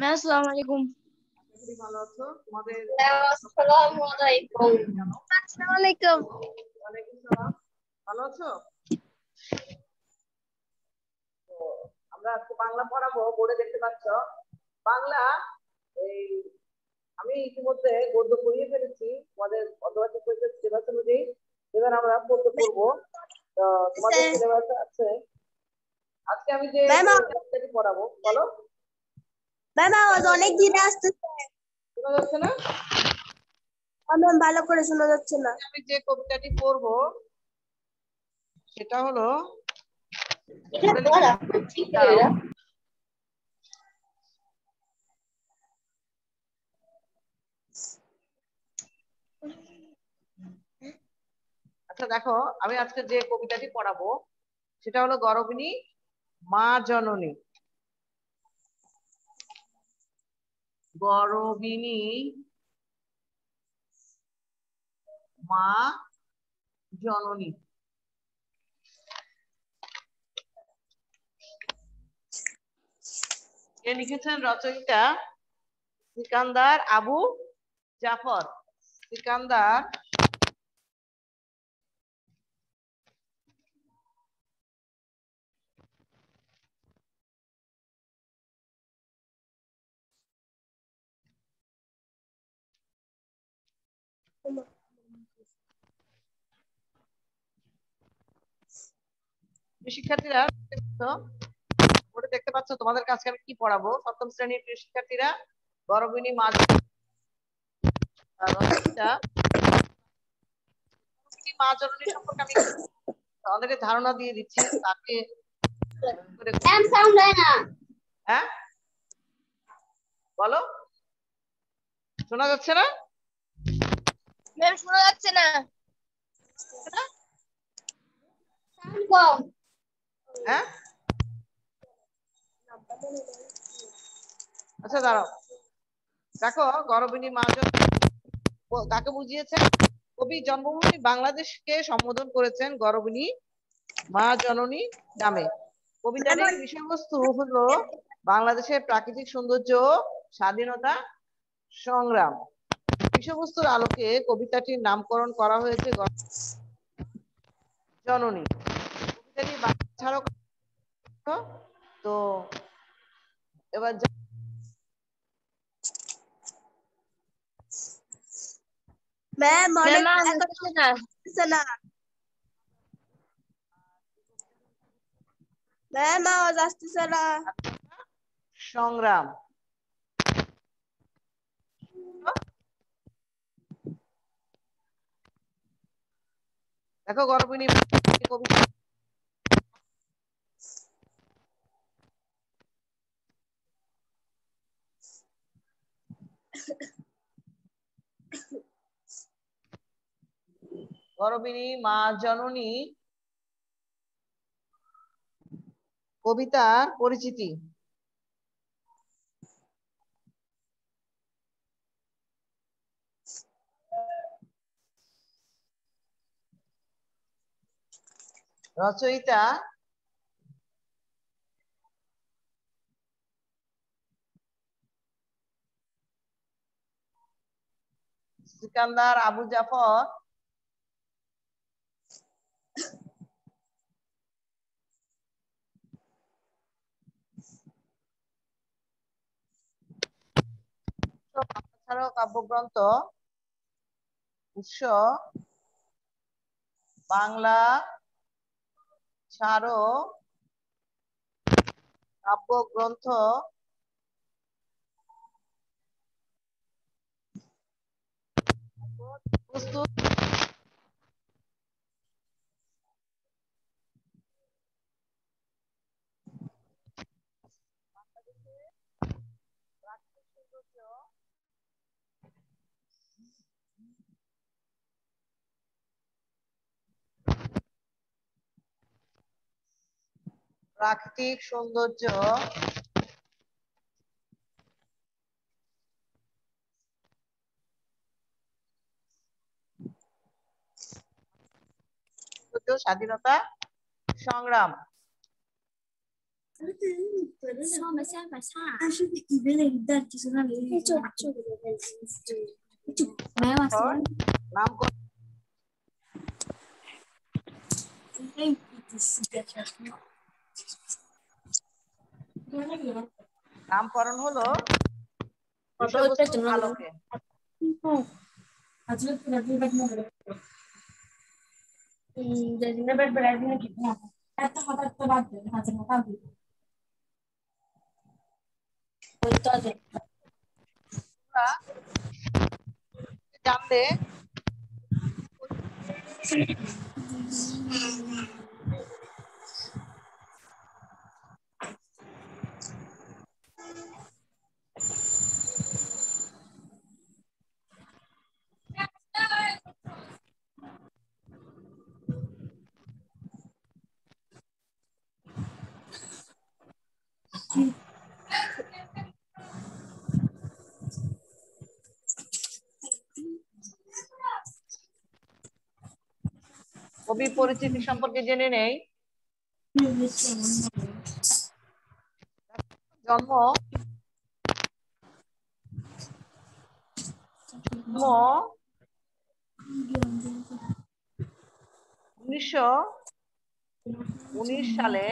আসসালামু আলাইকুম। খুবই ভালো আছো? তোমাদের আসসালামু আলাইকুম। আসসালামু আলাইকুম। ওয়ালাইকুম সালাম। ভালো আছো? তো আমরা আজকে বাংলা পড়াবো। বোর্ডে দেখতে পাচ্ছ বাংলা। এই আমি ইতিমধ্যে গদ্য পড়িয়ে ফেলেছি তোমাদের অর্ধবার্ষিক পরীক্ষার সিলেবাস অনুযায়ী। এবার আমরা পড়তে পড়বো। তো তোমাদের সিলেবাস আছে। আজকে আমি যে কবিতাটি পড়াবো, বলো। ম্যাম আওয়াজ অনেক ধীরে আসতেছে, শোনা যাচ্ছে না? ম্যাম ভালো করে শোনা যাচ্ছে না। আমি যে কবিতাটি পড়বো সেটা হলো আচ্ছা দেখো, আমি আজকে যে কবিতাটি পড়াবো সেটা হলো গরবিনী মা জননী। গরবিনী মা জননী। এ লিখেছেন রচয়িতা সিকান্দার আবু জাফর। সিকান্দার শিক্ষার্থীরা দেখতে পাচ্ছ তোমাদের কাছে আমি কি পড়াবো। সপ্তম শ্রেণীর প্রিয় শিক্ষার্থীরা, গরবিনী মা মা জননী সম্পর্কে আমি আমাদেরকে ধারণা দিয়ে দিচ্ছি। তাকে হ্যাঁ বলো, শোনা যাচ্ছে না? ম্যাম শোনা যাচ্ছে না। হ্যাঁ আচ্ছা দাঁড়াও। দেখো, গরবিনী মা জননী কাকে বুঝিয়েছেন? কবি জন্মভূমি বাংলাদেশকে সম্বোধন করেছেন গরবিনী মা জননী নামে। কবিতার এই বিষয়বস্তু হলো বাংলাদেশের প্রাকৃতিক সৌন্দর্য, স্বাধীনতা সংগ্রাম। বিষয়বস্তুর আলোকে কবিতাটির নামকরণ করা হয়েছে জননী। কবিতাটি বাংলা ছাড়াও তো এবার ম্যাম অনেক আসছে না। ম্যাম আওয়াজ আসতেছে না। সংগ্রাম। দেখো, গরবিনী কবিতা গরবিনী মা জননী কবিতার পরিচিতি। রচয়িতা সিকান্দার আবু জাফর। ছাড়াও কাব্যগ্রন্থ উৎস বাংলা ছাড়ো কাব্যগ্রন্থ প্রস্তুত প্রাকৃতিক সৌন্দর্য স্বাধীনতা সংগ্রাম। Some sai passar. Acho que verdade isso não é. Vai lá, নামকরণ নামকরণ নামকরণ হলো বিষয়বস্তুর আলোকে। তোমরা জানলে কবি পরিচিতি সম্পর্কে জেনে নেই। জন্ম 1919 সালে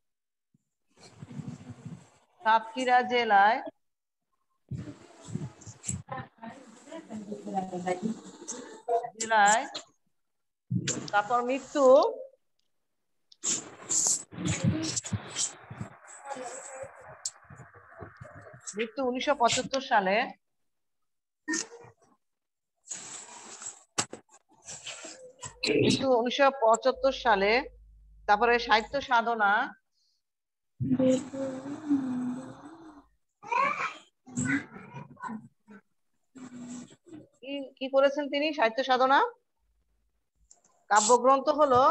সাতক্ষীরা জেলায় তারপর মৃত্যু 1975 সালে। মৃত্যু 1975 সালে। তারপরে সাহিত্য সাধনা কি করেছেন তিনি? সাহিত্য সাধনা কাব্যগ্রন্থ হলো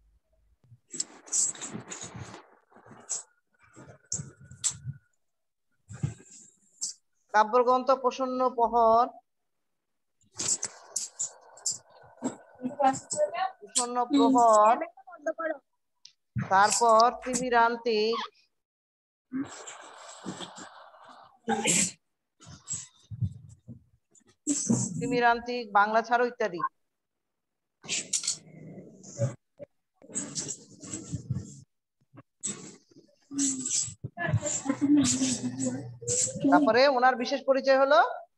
কাব্যগ্রন্থ প্রসন্ন প্রহর, তারপর তিমিরান্তিক, বাংলা ছাড়ো ইত্যাদি। তারপরে ওনার বিশেষ পরিচয় হলো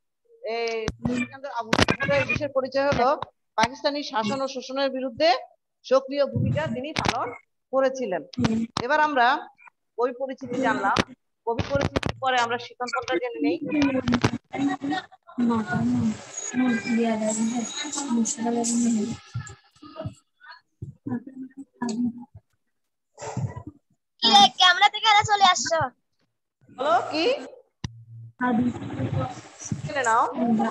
বিশেষ পরিচয় হলো পাকিস্তানি শাসন ও শোষণের বিরুদ্ধে সক্রিয় ভূমিকা তিনি পালন করেছিলেন। এবার আমরা কবি পরিচিতি জানলাম। কবি পরিচিতির পরে আমরা শিক্ষণপত্র জেনে নেই। ক্যামেরা থেকে চলে আসছো? বলো কি জেনে নাও।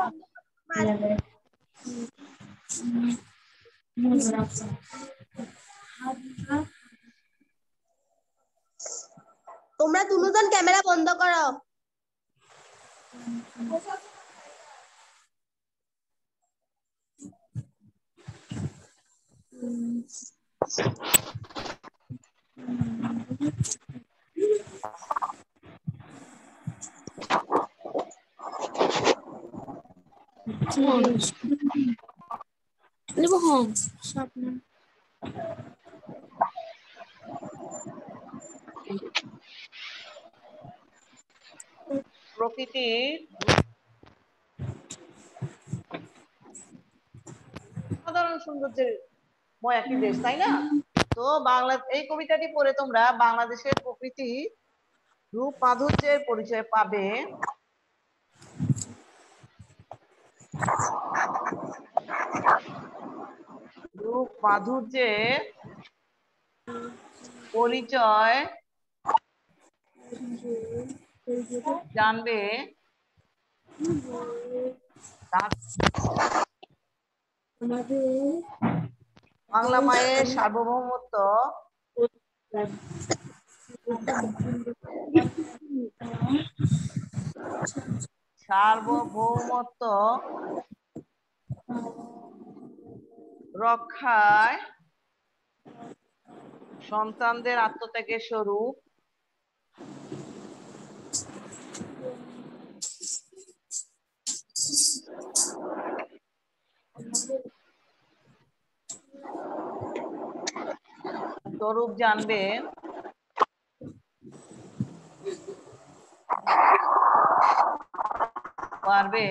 তোমরা দুজন ক্যামেরা বন্ধ করো। প্রকৃতির সাধারণ সৌন্দর্যের ময় একটি দেশ, তাই না? তো এই কবিতাটি পড়ে তোমরা বাংলাদেশের প্রকৃতি রূপ মাধুর্যের পরিচয় পাবে। রূপ মাধুর্যের পরিচয় জানবে। বাংলা মায়ের সার্বভৌমত্ব রক্ষায় সন্তানদের আত্মত্যাগের স্বরূপ স্বরূপ জানবে পারবে।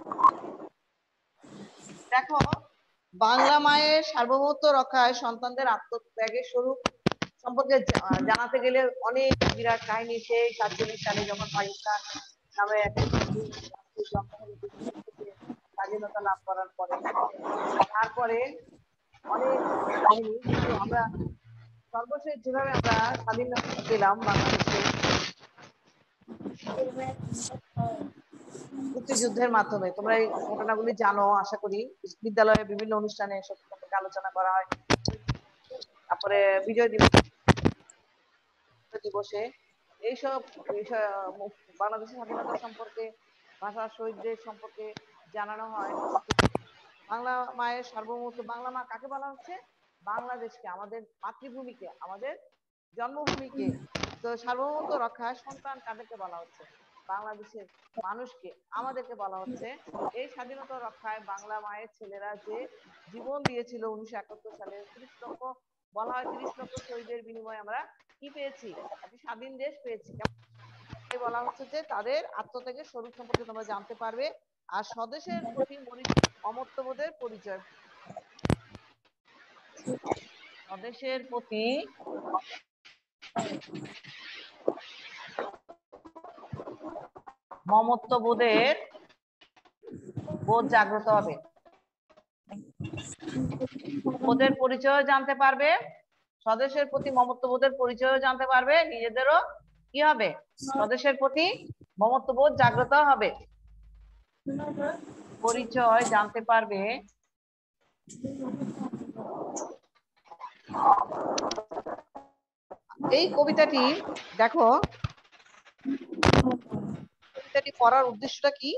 দেখো, বাংলা মায়ের সার্বভৌমত্ব রক্ষায় সন্তানদের আত্মত্যাগের স্বরূপ সম্পর্কে জানাতে গেলে অনেক বিরাট কাহিনী। সেই 47 সালে যখন পাকিস্তান নামে একটা স্বাধীনতা লাভ করার পরে, তারপরে অনেক কাহিনী। কিন্তু আমরা সর্বশেষ যেভাবে আমরা স্বাধীনতা পেলাম বাংলাদেশে মুক্তিযুদ্ধের মাধ্যমে, তোমরা এই ঘটনাগুলি জানো আশা করি। বিদ্যালয়ে বিভিন্ন অনুষ্ঠানে এসব সম্পর্কে আলোচনা করা হয়। তারপরে বিজয় দিবসে এইসব বাংলাদেশের স্বাধীনতা সম্পর্কে, ভাষা শহীদদের সম্পর্কে জানানো হয়। বাংলা মায়ের সার্বভৌমত্ব, বাংলা মা কাকে বলা হচ্ছে? বাংলাদেশকে, আমাদের মাতৃভূমিকে, আমাদের জন্মভূমিকে। তো সার্বভৌমত্ব রক্ষায় সন্তান কাদেরকে বলা হচ্ছে? বাংলাদেশের মানুষকে, আমাদেরকে বলা হচ্ছে। এই স্বাধীনতা রক্ষায় বাংলা মায়ের ছেলেরা যে জীবন দিয়েছিল 1971 সালে, 30 লক্ষ, বলা হয় 30 লক্ষ শহীদের বিনিময়ে আমরা কি পেয়েছি? একটি স্বাধীন দেশ পেয়েছি। বলা হচ্ছে যে তাদের আত্মত্যাগের স্বরূপ সম্পর্কে তোমরা জানতে পারবে। আর স্বদেশের প্রতি মমত্ববোধের পরিচয়, স্বদেশের প্রতি মমত্ববোধের বোধ জাগ্রত হবে। ওদের পরিচয় জানতে পারবে, স্বদেশের প্রতি মমত্ববোধের পরিচয় জানতে পারবে, নিজেদেরও কি হবে? স্বদেশের প্রতি মমত্ববোধ জাগ্রত হবে। পরিচয় জানতে পারবে। এই কবিতাটি দেখো, কবিতাটি পড়ার উদ্দেশ্যটা কি?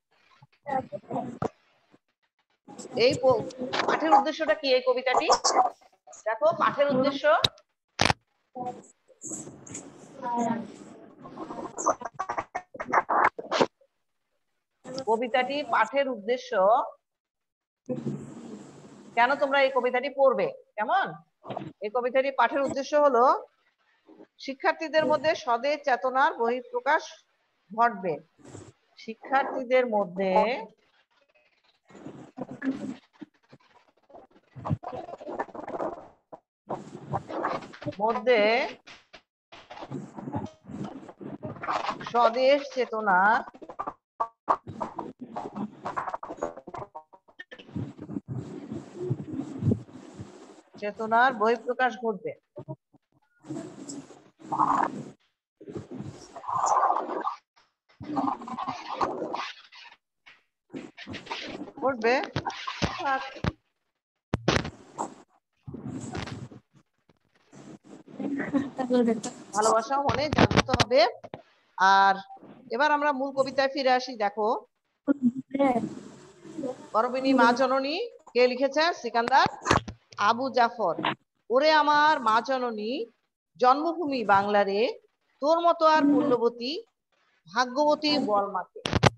এই পাঠের উদ্দেশ্যটা কি? এই কবিতাটি দেখো, পাঠের উদ্দেশ্য কবিতাটি পাঠের উদ্দেশ্য কেন তোমরা এই কবিতাটি পড়বে? কেমন? এই কবিতাটি পাঠের উদ্দেশ্য হলো শিক্ষার্থীদের মধ্যে স্বদেশ চেতনার বহিঃপ্রকাশ ঘটবে। শিক্ষার্থীদের মধ্যে স্বদেশ চেতনার বহিঃপ্রকাশ ঘটবে। ঘটবে। ভালোবাসা মনে জাগ্রত হবে। আর এবার আমরা মূল কবিতায় ফিরে আসি। দেখো, গরবিনী মা জননী কে লিখেছে? সিকান্দার আবু জাফর। ওরে আমার মা জননী, জন্মভূমি বাংলারে, তোর মতো আর পুণ্যবতী ভাগ্যবতী বল মাকে।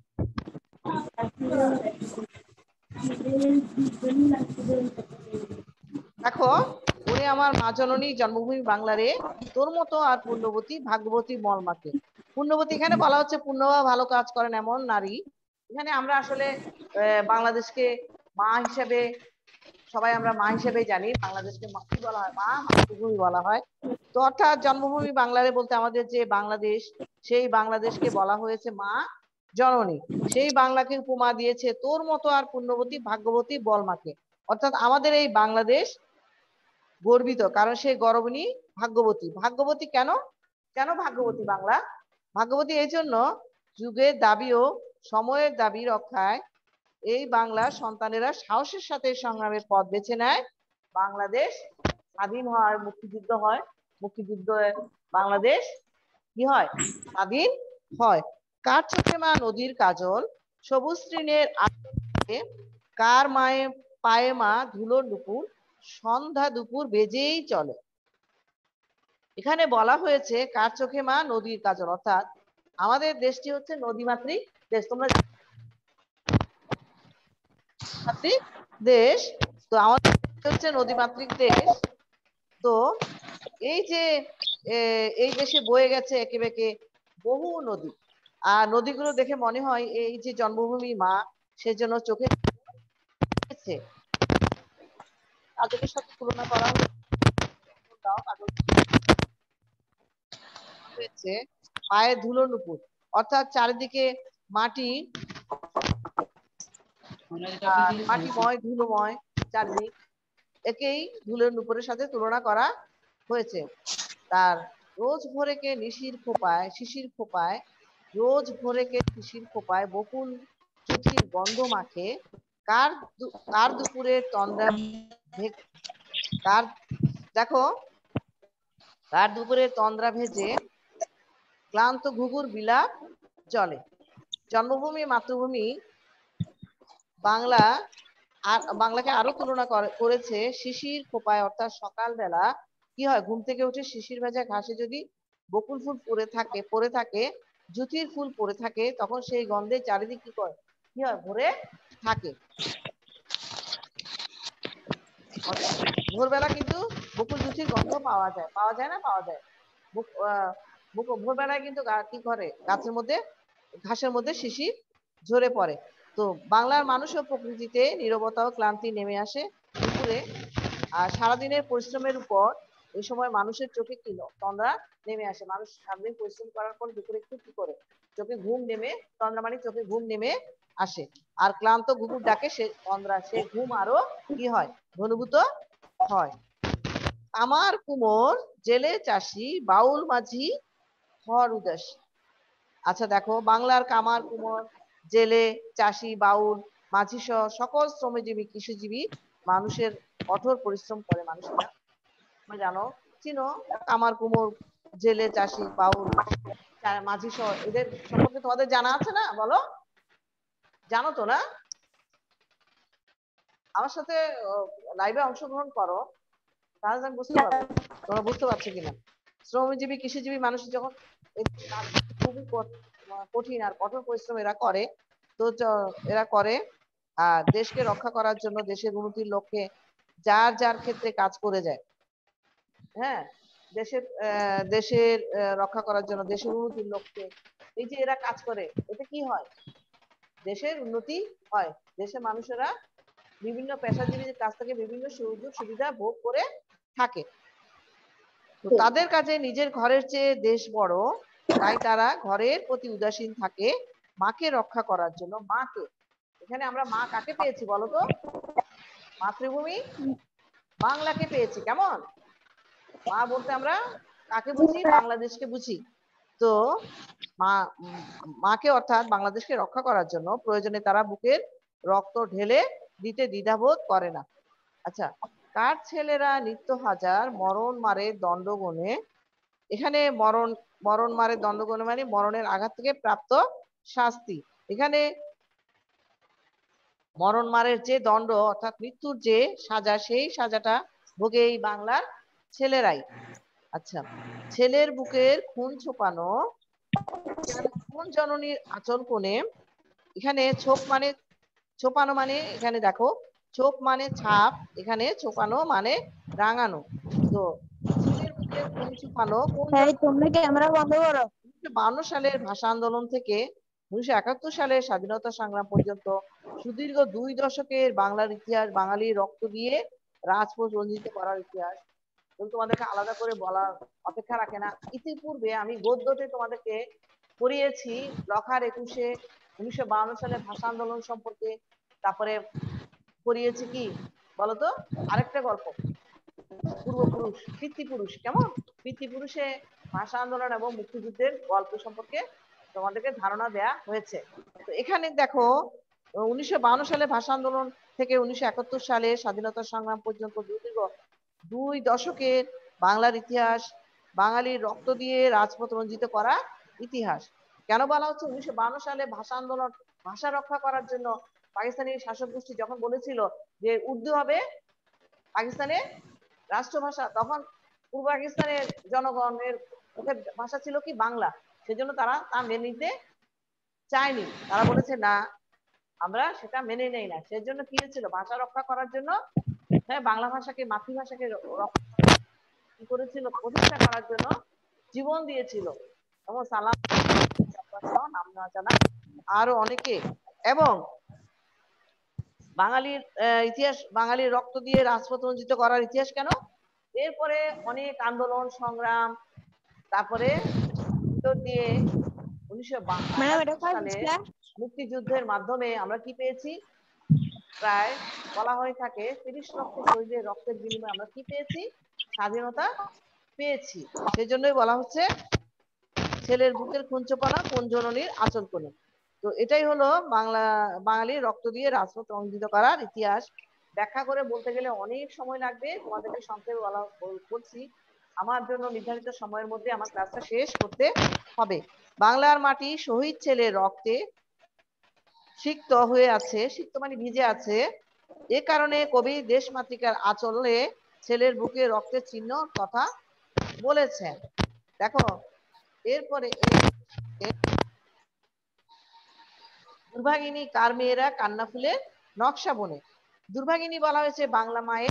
দেখো, ওরে আমার মা জননী, জন্মভূমি বাংলারে, তোর মতো আর পুণ্যবতী ভাগ্যবতী বল মাকে। পুণ্যবতী এখানে বলা হচ্ছে পুণ্য বা ভালো কাজ করেন এমন নারী। এখানে আমরা আসলে বাংলাদেশকে মা হিসেবে, সবাই আমরা মা হিসেবে জানি। বাংলাদেশকে কি বলা হয়? মা, মাতৃভূমি বলা হয়। তো অর্থাৎ জন্মভূমি বাংলারে বলতে আমাদের যে বাংলাদেশ, সেই বাংলাদেশকে বলা হয়েছে মা জননী। সেই বাংলাকে উপমা দিয়েছে তোর মতো আর পুণ্যবতী ভাগ্যবতী বল মাকে। অর্থাৎ আমাদের এই বাংলাদেশ গর্বিত, কারণ সে গর্বিণী ভাগ্যবতী। ভাগ্যবতী কেন? কেন ভাগ্যবতী বাংলা? ভাগ্যবতী এই জন্য, যুগের দাবি ও সময়ের দাবি রক্ষায় এই বাংলার সন্তানেরা সাহসের সাথে সংগ্রামের পথ বেছে নেয়। বাংলাদেশ স্বাধীন হয়, মুক্তিযুদ্ধ হয়, মুক্তিযুদ্ধ বাংলাদেশ কি হয়? স্বাধীন হয়। কার চোখে মা নদীর কাজল, সবুজ তৃণের আড়ে, কার মায়ে পায়ে মা ধুলোর দুপুর, সন্ধ্যা দুপুর বেজেই চলে। এখানে বলা হয়েছে কার চোখে মা নদীর কাজল, অর্থাৎ আমাদের দেশটি হচ্ছে নদীমাতৃক দেশ। তোমরা দেশ, তো আমাদের হচ্ছে নদীমাতৃক দেশ। তো এই যে এই দেশে বয়ে গেছে একে বেঁকে বহু নদী, আর নদীগুলো দেখে মনে হয় এই যে জন্মভূমি মা সেজন্য চোখে গেছে তাদের সাথে তুলনা করা হয়েছে পায়ের ধুলোর নুপুর, অর্থাৎ চারিদিকে মাটি মাটিময় ধুলোময় চারদিক, একেই ধুলোর নুপুরের সাথে তুলনা করা হয়েছে। তার রোজ ভোরেকে শিশির খোপায় রোজ ভোরেকে শিশির খোপায় বকুল চুটির গন্ধ মাখে, কার দুপুরের তন্দ্রা কার দেখো কার দুপুরের তন্দ্রা ভেজে ক্লান্ত ঘুঘুর বিলাপ জলে। জন্মভূমি মাতৃভূমি বাংলাকে আরো তুলনা করেছে শিশির খোপায়, অর্থাৎ সকালবেলা কি হয়, ঘুম থেকে উঠে শিশির ভেজা ঘাসে যদি বকুল ফুল পড়ে থাকে জুতির ফুল পড়ে থাকে, তখন সেই গন্ধে চারিদিক কি হয় ভরে থাকে। ভোরবেলা কিন্তু বকুল জুতির গন্ধ পাওয়া যায় না পাওয়া যায়। ভোরবেলায় কিন্তু কি করে ঘাসের মধ্যে শিশির ঝরে পড়ে। তো বাংলার মানুষ ও প্রকৃতিতে নীরবতা ও ক্লান্তি নেমে আসে দুপুরে, আর সারাদিনের পরিশ্রমের উপর এই সময় মানুষের চোখে তন্দ্রা নেমে আসে। মানুষ সারাদিন পরিশ্রম করার পর দুপুরে একটু কি করে চোখে ঘুম নেমে, তন্দ্রা মানে চোখে ঘুম নেমে আসে, আর ক্লান্ত ঘুঘুর ডাকে সে তন্দ্রা, সে ঘুম আরো কি হয় ঘনীভূত হয়। আমার কুমোর জেলে চাষি বাউল মাঝি হর উদাসী। আচ্ছা দেখো, বাংলার কামার কুমোর জেলে চাষি বাউল মাঝি সহ সকল শ্রমজীবী কৃষিজীবী মানুষের কঠোর পরিশ্রম করে মানুষেরা। তোমরা জানো, চিনো কামার কুমোর জেলে চাষি বাউল মাঝি সহ, এদের সম্পর্কে তোমাদের জানা আছে না? বলো, জানো তো না? আমার সাথে লাইভে অংশগ্রহণ করো, তাহলে আমি বুঝতে পারবো তোমরা বুঝতে পারছো কিনা। শ্রমজীবী কৃষিজীবী মানুষ যখন খুবই কঠিন আর কঠোর পরিশ্রম এরা করে, তো এরা করে আর দেশকে রক্ষা করার জন্য, দেশের উন্নতির লক্ষ্যে যার যার ক্ষেত্রে কাজ করে যায়। হ্যাঁ, দেশের রক্ষা করার জন্য, দেশের উন্নতির লক্ষ্যে এই যে এরা কাজ করে, এতে কি হয়, দেশের উন্নতি হয়, দেশের মানুষেরা বিভিন্ন পেশাজীবীদের কাছ থেকে বিভিন্ন সুযোগ সুবিধা ভোগ করে থাকে। তো তাদের কাছে নিজের ঘরের চেয়ে দেশ বড়, তাই তারা ঘরের প্রতি উদাসীন থাকে মাকে রক্ষা করার জন্য। মাকে, এখানে আমরা মা কাকে পেয়েছি বলো তো? মাতৃভূমি বাংলাকে পেয়েছি। কেমন? মা বলতে আমরা কাকে বুঝি? বাংলাদেশকে বুঝি। তো মাকে অর্থাৎ বাংলাদেশকে রক্ষা করার জন্য প্রয়োজনে তারা বুকের রক্ত ঢেলে দিতে দ্বিধাবোধ করে না। আচ্ছা, কার ছেলেরা নিত্য হাজার মরণ মারে দণ্ডগণে। এখানে মরণ মারে দণ্ডগণে মানে মরণের আঘাত থেকে প্রাপ্ত শাস্তি। এখানে মরণ মারের যে দণ্ড অর্থাৎ মৃত্যুর যে সাজা, সেই সাজাটা ভোগে এই বাংলার ছেলেরাই। আচ্ছা, ছেলের বুকের খুন ছোপানো কোন জননীর আঁচল কোণে। এখানে ছোপানো মানে এখানে দেখো, ছোপ মানে ছাপ, এখানে ছোপানো মানে রাঙানো। তো ছেলের বুকে খুন ছোপানো কোন তোমরা ক্যামেরা বন্ধ করো। 1952 সালের ভাষা আন্দোলন থেকে 1971 সালের স্বাধীনতা সংগ্রাম পর্যন্ত সুদীর্ঘ 2 দশকের বাংলার ইতিহাস, বাঙালির রক্ত দিয়ে রাজপথ রঞ্জিত করার ইতিহাস তোমাদেরকে আলাদা করে বলার অপেক্ষা রাখে না। ইতিপূর্বে আমি গদ্যতে তোমাদেরকে পড়িয়েছি লখার 21-এ 1952 সালের ভাষা আন্দোলন সম্পর্কে, তারপরে পড়িয়েছি কি বলতো আরেকটা গল্প, পূর্বপুরুষ পিতৃপুরুষ। কেমন? পিতৃপুরুষে ভাষা আন্দোলন এবং মুক্তিযুদ্ধের গল্প সম্পর্কে তোমাদেরকে ধারণা দেয়া হয়েছে। তো এখানে দেখো, 1952 সালে ভাষা আন্দোলন থেকে 1971 সালে স্বাধীনতা সংগ্রাম পর্যন্ত দীর্ঘ 2 দশকের বাংলার ইতিহাস, বাঙালির রক্ত দিয়ে রাজপথ রঞ্জিত করা ইতিহাস। কেন বলা হচ্ছে 1952 সালে ভাষা আন্দোলন? ভাষা রক্ষা করার জন্য পাকিস্তানি শাসক গোষ্ঠী যখন বলেছিল যে উর্দু হবে পাকিস্তানের রাষ্ট্রভাষা, তখন পূর্ব পাকিস্তানের জনগণের মুখের ভাষা ছিল কি বাংলা, সেজন্য তারা তা মেনে নিতে চায়নি। তারা বলেছে না, আমরা সেটা মেনে নেই না। সেজন্য কি হয়েছিল, ভাষা রক্ষা করার জন্য হ্যাঁ বাংলা ভাষাকে, মাতৃভাষাকে রক্ষা কি করেছিল, প্রতিষ্ঠা করার জন্য জীবন দিয়েছিল। যেমন সালাম নাম না জানা আরো অনেকে। এবং বাঙালির ইতিহাস, বাঙালির রক্ত দিয়ে রাজপথ রঞ্জিত করার ইতিহাস কেন, এরপরে অনেক আন্দোলন সংগ্রাম, তারপরে ভিতর দিয়ে 1972 সালে মুক্তিযুদ্ধের মাধ্যমে আমরা কি পেয়েছি, প্রায় বলা হয়ে থাকে 30 লক্ষ শহীদের রক্তের বিনিময়ে আমরা কি পেয়েছি, স্বাধীনতা পেয়েছি। সেজন্যই বলা হচ্ছে ছেলের বুকের খুঞ্চপনা কোন জননীর আঁচল কোণে। তো এটাই হলো বাঙালির রক্ত দিয়ে রাজপথ রঞ্জিত করার ইতিহাস। ব্যাখ্যা করে বলতে গেলে অনেক সময় লাগবে, তোমাদেরকে সংক্ষেপে বলছি। আমার জন্য নির্ধারিত সময়ের মধ্যে আমার ক্লাসটা শেষ করতে হবে। বাংলার মাটি শহীদ ছেলের রক্তে সিক্ত হয়ে আছে, সিক্ত মানে ভিজে আছে। এ কারণে কবি দেশমাতৃকার আঁচলে ছেলের বুকে রক্তের চিহ্ন কথা বলেছেন। দেখো এরপরে দুর্ভাগিনী কার মেয়েরা কান্না ফুলে নকশা বনে। দুর্ভাগিনী বলা হয়েছে বাংলা মায়ের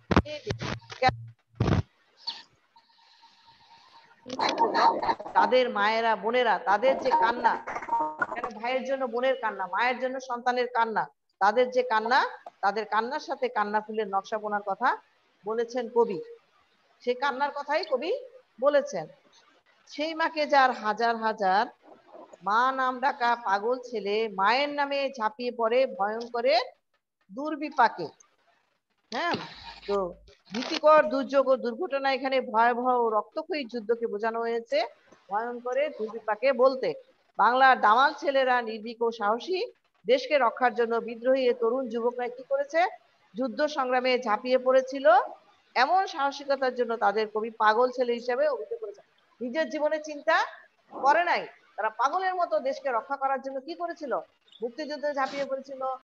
তাদের মায়েরা বোনেরা তাদের যে কান্না, কেন ভাইয়ের জন্য বোনের কান্না, মায়ের জন্য সন্তানের কান্না, তাদের যে কান্না, তাদের কান্নার সাথে কান্না ফুলের নকশা বোনার কথা বলেছেন কবি। সেই কান্নার কথাই কবি বলেছেন। সেই মাকে যার হাজার হাজার মা নাম ডাকা পাগল ছেলে মায়ের নামে ঝাঁপিয়ে পড়ে ভয়ঙ্করের দুর্বিপাকে। হ্যাঁ, তো ভীতিকর দুর্যোগ ও দুর্ঘটনা, এখানে ভয়াবহ রক্তক্ষয়ী যুদ্ধকে বোঝানো হয়েছে ভয়ঙ্করের দুর্বিপাকে বলতে। বাংলার দামাল ছেলেরা নির্ভীক ও সাহসী, দেশকে রক্ষার জন্য বিদ্রোহী তরুণ যুবকরা কি করেছে, যুদ্ধ সংগ্রামে ঝাঁপিয়ে পড়েছিল। এমন সাহসিকতার জন্য তাদের কবি পাগল ছেলে হিসেবে অভিহিত করেছেন। নিজের জীবনে চিন্তা করে নাই, তারা পাগলের মতো দেশকে রক্ষা করার জন্য কি করেছিল, মুক্তিযুদ্ধে ঝাঁপিয়ে পড়েছিল।